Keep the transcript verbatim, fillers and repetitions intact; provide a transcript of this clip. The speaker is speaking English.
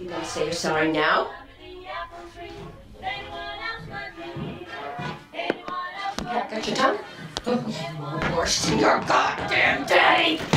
You gonna say you're sorry now? Yeah, got your tongue? Oh, worse than your goddamn daddy!